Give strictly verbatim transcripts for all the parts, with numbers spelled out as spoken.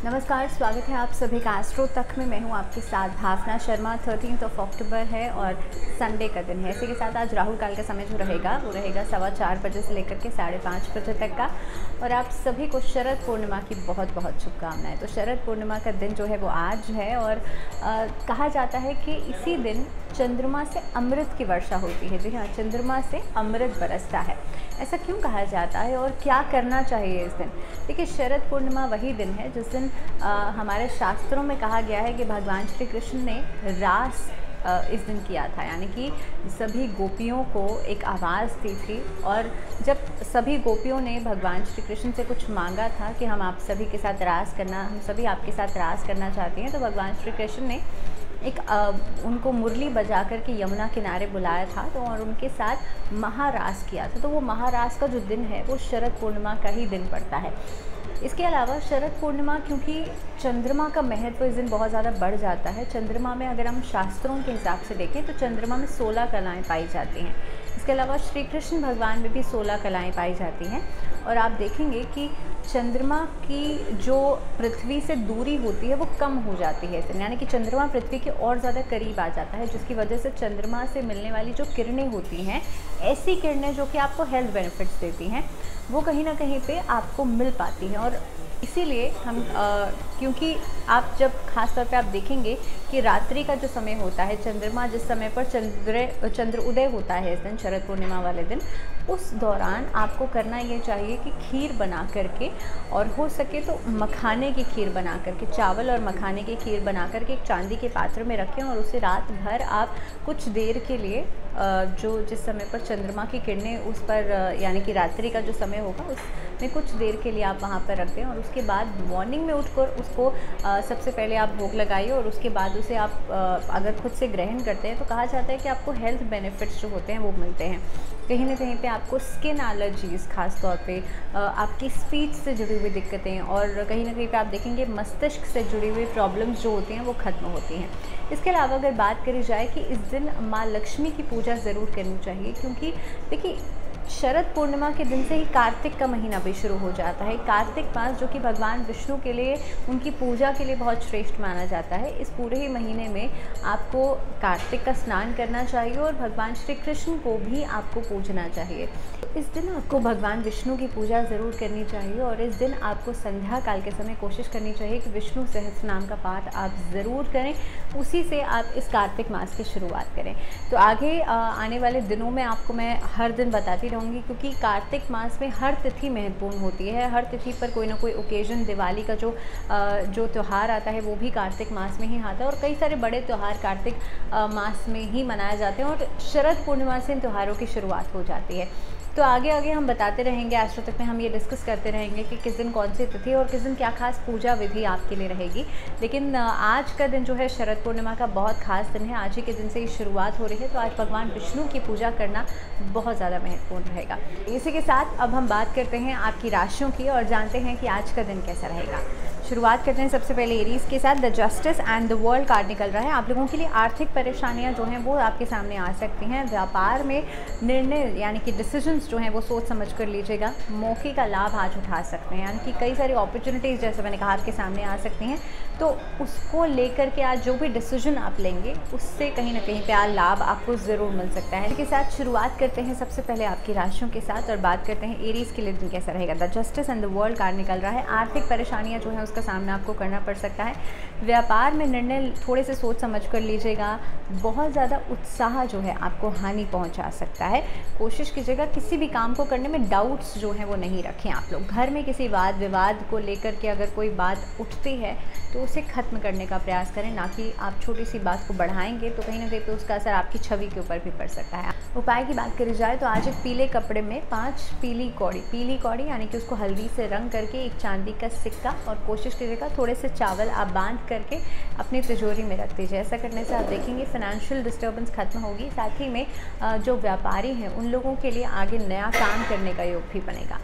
नमस्कार, स्वागत है आप सभी का एस्ट्रो तक में। मैं हूं आपके साथ Bhavna Sharma. Thirteen of October है और संडे का दिन है। इसी के साथ आज राहुल काल का समय जो रहेगा वो रहेगा सवा चार बजे से लेकर के साढ़े पाँच बजे तक का। और आप सभी को शरद पूर्णिमा की बहुत बहुत शुभकामनाएं। तो शरद पूर्णिमा का दिन जो है वो आज है और आ, कहा जाता है कि इसी दिन चंद्रमा से अमृत की वर्षा होती है। जी हाँ, चंद्रमा से अमृत बरसता है। ऐसा क्यों कहा जाता है और क्या करना चाहिए इस दिन? देखिए, शरद पूर्णिमा वही दिन है जिस दिन आ, हमारे शास्त्रों में कहा गया है कि भगवान श्री कृष्ण ने रास आ, इस दिन किया था, यानी कि सभी गोपियों को एक आवाज़ दी थी। और जब सभी गोपियों ने भगवान श्री कृष्ण से कुछ मांगा था कि हम आप सभी के साथ रास करना हम सभी आपके साथ रास करना चाहते हैं, तो भगवान श्री कृष्ण ने एक आ, उनको मुरली बजा कर के यमुना किनारे बुलाया था तो और उनके साथ महारास किया था। तो वो महारास का जो दिन है वो शरद पूर्णिमा का ही दिन पड़ता है। इसके अलावा शरद पूर्णिमा, क्योंकि चंद्रमा का महत्व इस दिन बहुत ज़्यादा बढ़ जाता है। चंद्रमा में अगर हम शास्त्रों के हिसाब से देखें तो चंद्रमा में सोलह कलाएँ पाई जाती हैं। इसके अलावा श्री कृष्ण भगवान में भी सोलह कलाएँ पाई जाती हैं। और आप देखेंगे कि चंद्रमा की जो पृथ्वी से दूरी होती है वो कम हो जाती है, यानी कि चंद्रमा पृथ्वी के और ज़्यादा करीब आ जाता है, जिसकी वजह से चंद्रमा से मिलने वाली जो किरणें होती हैं, ऐसी किरणें जो कि आपको हेल्थ बेनिफिट्स देती हैं, वो कहीं ना कहीं पे आपको मिल पाती हैं। और इसीलिए हम आ, क्योंकि आप जब ख़ास तौर पे आप देखेंगे कि रात्रि का जो समय होता है, चंद्रमा जिस समय पर चंद्र चंद्र उदय होता है इस दिन शरद पूर्णिमा वाले दिन, उस दौरान आपको करना ये चाहिए कि खीर बना करके, और हो सके तो मखाने की खीर बना करके, चावल और मखाने की खीर बना करके एक चांदी के पात्र में रखें और उसे रात भर आप कुछ देर के लिए जो जिस समय पर चंद्रमा की किरणें उस पर, यानी कि रात्रि का जो समय होगा उसमें कुछ देर के लिए आप वहाँ पर रख दें। और उसके बाद मॉर्निंग में उठकर उसको सबसे पहले आप भोग लगाइए और उसके बाद उसे आप अगर खुद से ग्रहण करते हैं तो कहा जाता है कि आपको हेल्थ बेनिफिट्स जो होते हैं वो मिलते हैं। कहीं ना कहीं पे आपको स्किन एलर्जीज़, खास तौर पे आपकी स्पीच से जुड़ी हुई दिक्कतें, और कहीं ना कहीं पे आप देखेंगे मस्तिष्क से जुड़ी हुई प्रॉब्लम्स जो होती हैं वो ख़त्म होती हैं। इसके अलावा अगर बात करी जाए कि इस दिन माँ लक्ष्मी की पूजा ज़रूर करनी चाहिए, क्योंकि देखिए शरद पूर्णिमा के दिन से ही कार्तिक का महीना भी शुरू हो जाता है। कार्तिक मास जो कि भगवान विष्णु के लिए, उनकी पूजा के लिए बहुत श्रेष्ठ माना जाता है। इस पूरे ही महीने में आपको कार्तिक का स्नान करना चाहिए और भगवान श्री कृष्ण को भी आपको पूजना चाहिए। इस दिन आपको भगवान विष्णु की पूजा ज़रूर करनी चाहिए और इस दिन आपको संध्या काल के समय कोशिश करनी चाहिए कि विष्णु सहस्त्र नाम का पाठ आप ज़रूर करें। उसी से आप इस कार्तिक मास की शुरुआत करें। तो आगे आ, आने वाले दिनों में आपको मैं हर दिन बताती रहूँगी, क्योंकि कार्तिक मास में हर तिथि महत्वपूर्ण होती है। हर तिथि पर कोई ना कोई ओकेजन, दिवाली का जो आ, जो त्यौहार आता है वो भी कार्तिक मास में ही आता है, और कई सारे बड़े त्यौहार कार्तिक मास में ही मनाए जाते हैं और शरद पूर्णिमा से इन त्योहारों की शुरुआत हो जाती है। तो आगे आगे हम बताते रहेंगे, एस्ट्रो तक में हम ये डिस्कस करते रहेंगे कि किस दिन कौन सी तिथि और किस दिन क्या खास पूजा विधि आपके लिए रहेगी। लेकिन आज का दिन जो है शरद पूर्णिमा का बहुत खास दिन है। आज ही के दिन से ही शुरुआत हो रही है, तो आज भगवान विष्णु की पूजा करना बहुत ज़्यादा महत्वपूर्ण रहेगा। इसी के साथ अब हम बात करते हैं आपकी राशियों की और जानते हैं कि आज का दिन कैसा रहेगा। शुरुआत करते हैं सबसे पहले एरीज़ के साथ। The justice and the world card निकल रहा है। आप लोगों के लिए आर्थिक परेशानियां जो हैं वो आपके सामने आ सकती हैं। व्यापार में निर्णय, यानी कि डिसीजंस जो हैं वो सोच समझ कर लीजिएगा। मौके का लाभ आज उठा सकते हैं, यानी कि कई सारी अपॉर्चुनिटीज़, जैसे मैंने कहा, आपके सामने आ सकती हैं। तो उसको लेकर के आज जो भी डिसीजन आप लेंगे उससे कहीं ना कहीं पे आज लाभ आपको ज़रूर मिल सकता है। इसके साथ शुरुआत करते हैं सबसे पहले आपकी राशियों के साथ और बात करते हैं एरीज़ के लिए दिन कैसा रहेगा। The justice and the world card निकल रहा है। आर्थिक परेशानियाँ जो है का सामना आपको करना पड़ सकता है। व्यापार में निर्णय थोड़े से सोच समझ कर लीजिएगा। बहुत ज़्यादा उत्साह जो है आपको हानि पहुंचा सकता है। कोशिश कीजिएगा किसी भी काम को करने में डाउट्स जो हैं वो नहीं रखें आप लोग। घर में किसी वाद विवाद को लेकर के अगर कोई बात उठती है तो उसे ख़त्म करने का प्रयास करें, ना कि आप छोटी सी बात को बढ़ाएंगे तो कहीं ना कहीं पे उसका असर आपकी छवि के ऊपर भी पड़ सकता है। उपाय की बात करी जाए तो आज एक पीले कपड़े में पाँच पीली कौड़ी पीली कौड़ी यानी कि उसको हल्दी से रंग करके एक चांदी का सिक्का, और कोशिश कीजिएगा थोड़े से चावल आप बांध करके अपनी तिजोरी में रख दीजिए। ऐसा करने से आप देखेंगे फाइनेंशियल डिस्टर्बेंस खत्म होगी। साथ ही में जो व्यापारी हैं उन लोगों के लिए आगे नया काम करने का योग भी बनेगा।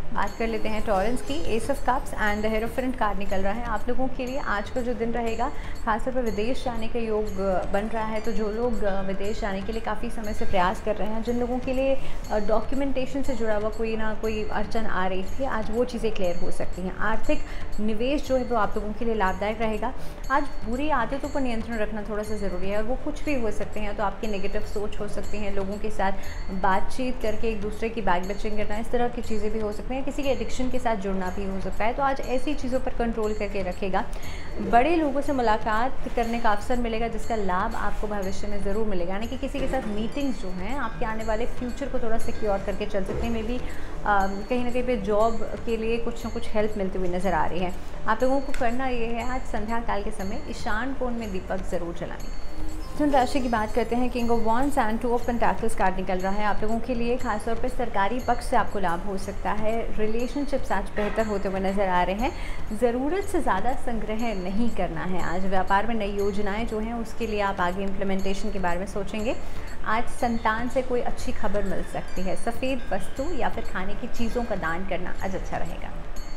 बात कर लेते हैं टॉरेंस की। Ace of cups and the hierophant card निकल रहा है। आप लोगों के लिए आज का जो दिन रहेगा, खासतौर पर विदेश जाने का योग बन रहा है। तो जो लोग विदेश जाने के लिए काफ़ी समय से प्रयास कर रहे हैं, जिन लोगों के लिए डॉक्यूमेंटेशन से जुड़ा हुआ कोई ना कोई अड़चन आ रही थी, आज वो चीज़ें क्लियर हो सकती हैं। आर्थिक निवेश जो है वो आप लोगों के लिए लाभदायक रहेगा। आज बुरी आदतों पर नियंत्रण रखना थोड़ा सा ज़रूरी है, और वो कुछ भी हो सकते हैं। तो आपकी नेगेटिव सोच हो सकती है, लोगों के साथ बातचीत करके एक दूसरे की बैक बिचिंग करना, इस तरह की चीज़ें भी हो सकती हैं। किसी के एडिक्शन के साथ जुड़ना भी हो सकता है। तो आज ऐसी चीज़ों पर कंट्रोल करके रखेगा। बड़े लोगों से मुलाकात करने का अवसर मिलेगा, जिसका लाभ आपको भविष्य में ज़रूर मिलेगा। यानी कि किसी के साथ मीटिंग्स जो हैं आपके आने वाले फ्यूचर को थोड़ा सिक्योर करके चल सकते हैं। मे बी कहीं ना कहीं पे जॉब के लिए कुछ ना कुछ हेल्प मिलती हुई नज़र आ रही है। आप लोगों को करना ये है, आज संध्या काल के समय ईशान कोण में दीपक ज़रूर जलाएं। मिथुन राशि की बात करते हैं। King of wands and two of pentacles card निकल रहा है। आप लोगों के लिए खासतौर पर सरकारी पक्ष से आपको लाभ हो सकता है। रिलेशनशिप्स आज बेहतर होते हुए नज़र आ रहे हैं। ज़रूरत से ज़्यादा संग्रह नहीं करना है। आज व्यापार में नई योजनाएं जो हैं उसके लिए आप आगे इम्प्लीमेंटेशन के बारे में सोचेंगे। आज संतान से कोई अच्छी खबर मिल सकती है। सफ़ेद वस्तु या फिर खाने की चीज़ों का दान करना आज अच्छा रहेगा।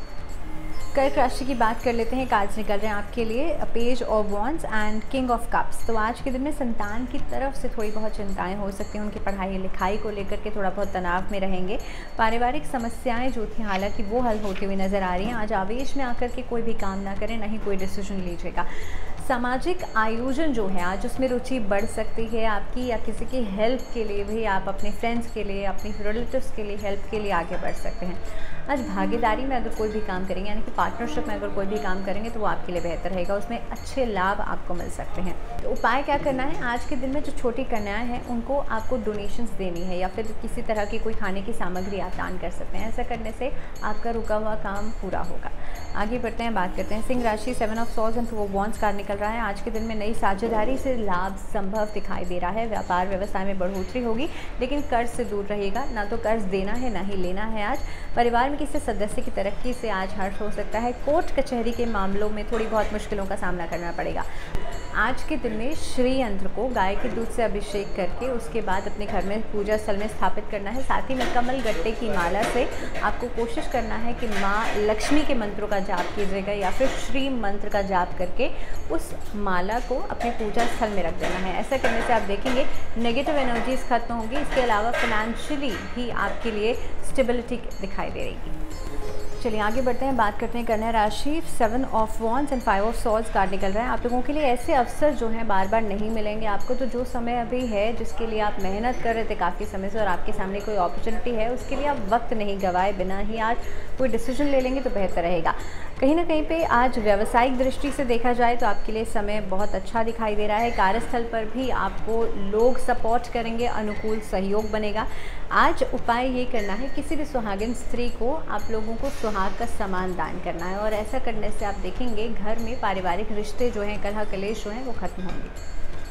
कर्क राशि की बात कर लेते हैं। कार्ड्स निकल रहे हैं आपके लिए, page of wands and king of cups. तो आज के दिन में संतान की तरफ से थोड़ी बहुत चिंताएं हो सकती हैं। उनकी पढ़ाई लिखाई को लेकर के थोड़ा बहुत तनाव में रहेंगे। पारिवारिक समस्याएं जो थी हालांकि वो हल होती हुई नज़र आ रही हैं। आज आवेश में आकर के कोई भी काम ना करें, ना ही कोई डिसीजन लीजिएगा। सामाजिक आयोजन जो है आज उसमें रुचि बढ़ सकती है आपकी, या किसी की हेल्प के लिए भी आप अपने फ्रेंड्स के लिए, अपनी रिलेटिव्स के लिए हेल्प के लिए आगे बढ़ सकते हैं। आज भागीदारी में अगर कोई भी काम करेंगे, यानी कि पार्टनरशिप में अगर कोई भी काम करेंगे तो वो आपके लिए बेहतर रहेगा। उसमें अच्छे लाभ आपको मिल सकते हैं। तो उपाय क्या करना है, आज के दिन में जो छोटी कन्याएं हैं उनको आपको डोनेशंस देनी है, या फिर किसी तरह की कोई खाने की सामग्री आप दान कर सकते हैं। ऐसा करने से आपका रुका हुआ काम पूरा होगा। आगे बढ़ते हैं, बात करते हैं सिंह राशि। Seven of swords and two of wands card निकल रहा है। आज के दिन में नई साझेदारी से लाभ संभव दिखाई दे रहा है। व्यापार व्यवसाय में बढ़ोतरी होगी, लेकिन कर्ज से दूर रहिएगा। ना तो कर्ज देना है, ना ही लेना है। आज परिवार में किसी सदस्य की तरक्की से आज हर्ष हो सकता है। कोर्ट कचहरी के मामलों में थोड़ी बहुत मुश्किलों का सामना करना पड़ेगा। आज के दिन में श्री यंत्र को गाय के दूध से अभिषेक करके उसके बाद अपने घर में पूजा स्थल में स्थापित करना है। साथ ही में कमल गट्टे की माला से आपको कोशिश करना है कि माँ लक्ष्मी के मंत्रों का जाप कीजिएगा, या फिर श्री मंत्र का जाप करके उस माला को अपने पूजा स्थल में रख देना है। ऐसा करने से आप देखेंगे नेगेटिव एनर्जीज खत्म होंगी। इसके अलावा फाइनेंशियली भी आपके लिए स्टेबिलिटी दिखाई दे रही। चलिए आगे बढ़ते हैं, बात करते हैं कन्या राशि। Seven of wands and five of swords card निकल रहा है। आप लोगों के लिए ऐसे अवसर जो हैं बार बार नहीं मिलेंगे आपको। तो जो समय अभी है, जिसके लिए आप मेहनत कर रहे थे काफ़ी समय से, और आपके सामने कोई अपॉर्चुनिटी है, उसके लिए आप वक्त नहीं गवाए बिना ही आज कोई डिसीजन ले लेंगे तो बेहतर रहेगा। कहीं ना कहीं पे आज व्यावसायिक दृष्टि से देखा जाए तो आपके लिए समय बहुत अच्छा दिखाई दे रहा है। कार्यस्थल पर भी आपको लोग सपोर्ट करेंगे, अनुकूल सहयोग बनेगा। आज उपाय ये करना है, किसी भी सुहागिन स्त्री को आप लोगों को सुहाग का सामान दान करना है, और ऐसा करने से आप देखेंगे घर में पारिवारिक रिश्ते जो हैं, कलह कलेश जो हैं, वो खत्म होंगे।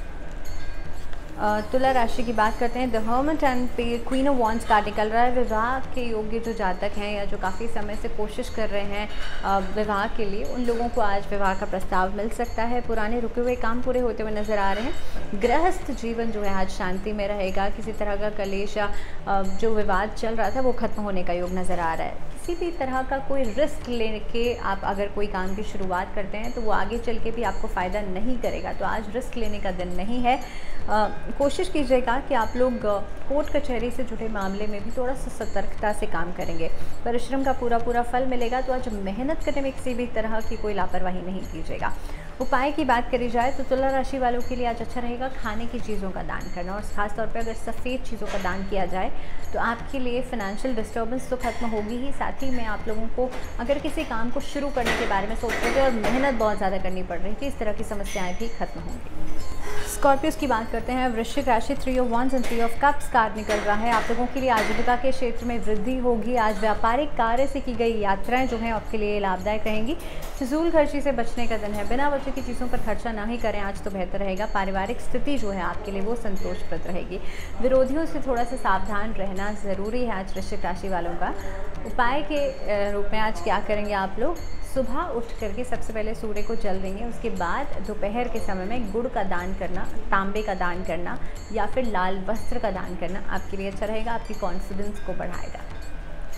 तुला राशि की बात करते हैं। The hermit and queen of wands card निकल रहा है। विवाह के योग्य जो जातक हैं, या जो काफ़ी समय से कोशिश कर रहे हैं विवाह के लिए, उन लोगों को आज विवाह का प्रस्ताव मिल सकता है। पुराने रुके हुए काम पूरे होते हुए नज़र आ रहे हैं। गृहस्थ जीवन जो है आज शांति में रहेगा। किसी तरह का कलेश या जो विवाद चल रहा था वो खत्म होने का योग नज़र आ रहा है। किसी भी तरह का कोई रिस्क लेके आप अगर कोई काम की शुरुआत करते हैं तो वो आगे चल के भी आपको फ़ायदा नहीं करेगा। तो आज रिस्क लेने का दिन नहीं है। आ, कोशिश कीजिएगा कि आप लोग कोर्ट कचहरी से जुड़े मामले में भी थोड़ा सा सतर्कता से काम करेंगे। परिश्रम का पूरा पूरा फल मिलेगा। तो आज मेहनत करने में किसी भी तरह की कोई लापरवाही नहीं कीजिएगा। उपाय की बात करी जाए तो तुला राशि वालों के लिए आज अच्छा रहेगा खाने की चीज़ों का दान करना, और ख़ास तौर पे अगर सफ़ेद चीज़ों का दान किया जाए तो आपके लिए फ़ाइनेंशियल डिस्टर्बेंस तो खत्म होगी ही, साथ ही में आप लोगों को अगर किसी काम को शुरू करने के बारे में सोच रहे थे और मेहनत बहुत ज़्यादा करनी पड़ रही थी, इस तरह की समस्याएँ भी खत्म होंगी। स्कॉर्पियोस की बात करते हैं। वृश्चिक राशि। Three of wands and three of cups card निकल रहा है। आप लोगों के लिए आजीविका के क्षेत्र में वृद्धि होगी। आज व्यापारिक कार्य से की गई यात्राएं जो हैं आपके लिए लाभदायक रहेंगी। फिजूल खर्ची से बचने का दिन है। बिना वजह की चीज़ों पर खर्चा ना ही करें आज तो बेहतर रहेगा। पारिवारिक स्थिति जो है आपके लिए वो संतोषप्रद रहेगी। विरोधियों से थोड़ा सा सावधान रहना ज़रूरी है आज वृश्चिक राशि वालों का। उपाय के रूप में आज क्या करेंगे आप लोग, सुबह उठ करके सबसे पहले सूर्य को जल देंगे। उसके बाद दोपहर के समय में गुड़ का दान करना, तांबे का दान करना, या फिर लाल वस्त्र का दान करना आपके लिए अच्छा रहेगा, आपकी कॉन्फिडेंस को बढ़ाएगा।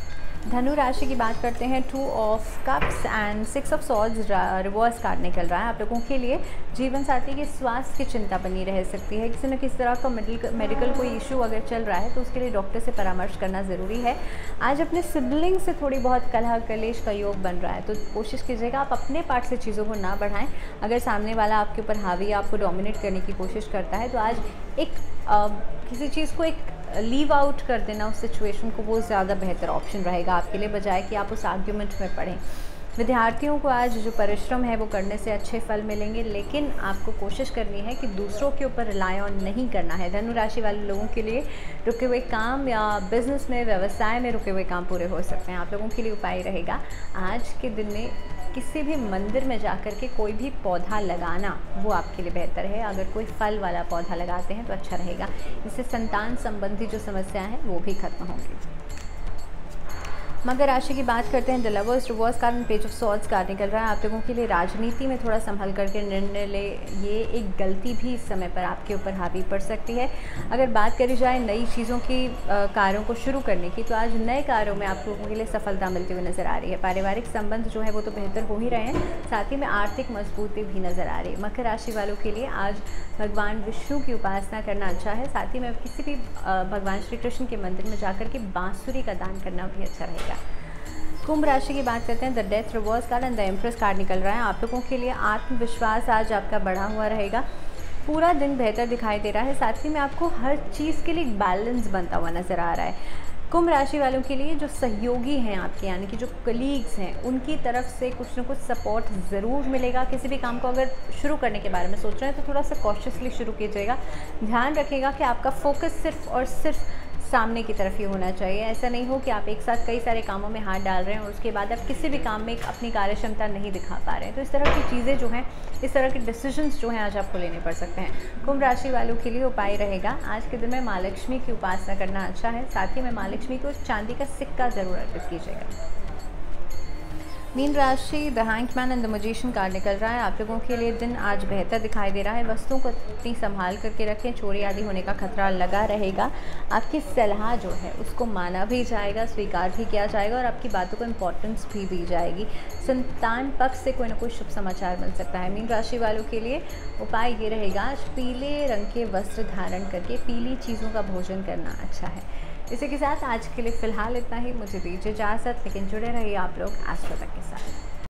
धनु राशि की बात करते हैं। Two of cups and six of swords reverse card निकल रहा है। आप लोगों के लिए जीवन साथी के स्वास्थ्य की चिंता बनी रह सकती है। किसी न किसी तरह का मेडिकल मेडिकल कोई इशू अगर चल रहा है तो उसके लिए डॉक्टर से परामर्श करना ज़रूरी है। आज अपने सिबलिंग से थोड़ी बहुत कलह कलेश का योग बन रहा है, तो कोशिश कीजिएगा आप अपने पार्ट से चीज़ों को ना बढ़ाएं। अगर सामने वाला आपके ऊपर हावी या आपको डोमिनेट करने की कोशिश करता है तो आज एक आ, किसी चीज़ को एक लीव आउट कर देना उस सिचुएशन को, वो ज़्यादा बेहतर ऑप्शन रहेगा आपके लिए, बजाय कि आप उस आर्ग्यूमेंट में पड़ें। विद्यार्थियों को आज जो परिश्रम है वो करने से अच्छे फल मिलेंगे, लेकिन आपको कोशिश करनी है कि दूसरों के ऊपर रिलाय ऑन नहीं करना है। धनु राशि वाले लोगों के लिए रुके हुए काम या बिजनेस में, व्यवसाय में रुके हुए काम पूरे हो सकते हैं। आप लोगों के लिए उपाय रहेगा आज के दिन में किसी भी मंदिर में जाकर के कोई भी पौधा लगाना, वो आपके लिए बेहतर है। अगर कोई फल वाला पौधा लगाते हैं तो अच्छा रहेगा। इससे संतान संबंधी जो समस्या है वो भी खत्म होंगी। मकर राशि की बात करते हैं। The lovers reverse card, page of swords card निकल रहा है। आप लोगों के लिए राजनीति में थोड़ा संभल करके निर्णय ले, ये एक गलती भी इस समय पर आपके ऊपर हावी पड़ सकती है। अगर बात करी जाए नई चीज़ों की, आ, कार्यों को शुरू करने की, तो आज नए कार्यों में आप लोगों के लिए सफलता मिलती हुई नजर आ रही है। पारिवारिक संबंध जो है वो तो बेहतर हो ही रहे हैं, साथ ही में आर्थिक मजबूती भी नज़र आ रही है। मकर राशि वालों के लिए आज भगवान विष्णु की उपासना करना अच्छा है। साथ ही में किसी भी भगवान श्री कृष्ण के मंदिर में जाकर के बांसुरी का दान करना भी अच्छा रहेगा। कुंभ राशि की बात करते हैं। The death reverse card and the empress card निकल रहा है। आप लोगों के लिए आत्मविश्वास आज आपका बढ़ा हुआ रहेगा। पूरा दिन बेहतर दिखाई दे रहा है। साथ ही में आपको हर चीज़ के लिए एक बैलेंस बनता हुआ नज़र आ रहा है। कुंभ राशि वालों के लिए जो सहयोगी हैं आपके, यानी कि जो कलीग्स हैं, उनकी तरफ से कुछ ना कुछ सपोर्ट ज़रूर मिलेगा। किसी भी काम को अगर शुरू करने के बारे में सोच रहे हैं तो थोड़ा सा कॉशियसली शुरू कीजिएगा। ध्यान रखिएगा कि आपका फोकस सिर्फ और सिर्फ सामने की तरफ ही होना चाहिए। ऐसा नहीं हो कि आप एक साथ कई सारे कामों में हाथ डाल रहे हैं और उसके बाद आप किसी भी काम में अपनी कार्यक्षमता नहीं दिखा पा रहे हैं। तो इस तरह की चीज़ें जो हैं, इस तरह के डिसीजंस जो हैं आज आपको लेने पड़ सकते हैं। कुंभ राशि वालों के लिए उपाय रहेगा आज के दिन में माँ लक्ष्मी की उपासना करना अच्छा है। साथ ही में माँ लक्ष्मी को चांदी का सिक्का ज़रूर अर्पित कीजिएगा। मीन राशि, the hangman and the magician card निकल रहा है। आप लोगों के लिए दिन आज बेहतर दिखाई दे रहा है। वस्तुओं को इतनी संभाल करके रखें, चोरी आदि होने का खतरा लगा रहेगा। आपकी सलाह जो है उसको माना भी जाएगा, स्वीकार भी किया जाएगा और आपकी बातों को इम्पोर्टेंस भी दी जाएगी। संतान पक्ष से कोई ना कोई शुभ समाचार मिल सकता है। मीन राशि वालों के लिए उपाय ये रहेगा आज पीले रंग के वस्त्र धारण करके पीली चीज़ों का भोजन करना अच्छा है। इसी के साथ आज के लिए फ़िलहाल इतना ही। मुझे दीजिए इजाज़त, लेकिन जुड़े रहिए आप लोग एस्ट्रो तक के साथ।